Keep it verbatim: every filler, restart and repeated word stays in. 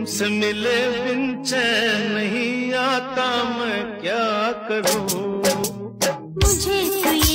तुमसे मिले बिन चैन नहीं आता, मैं क्या करूं। मुझे कोई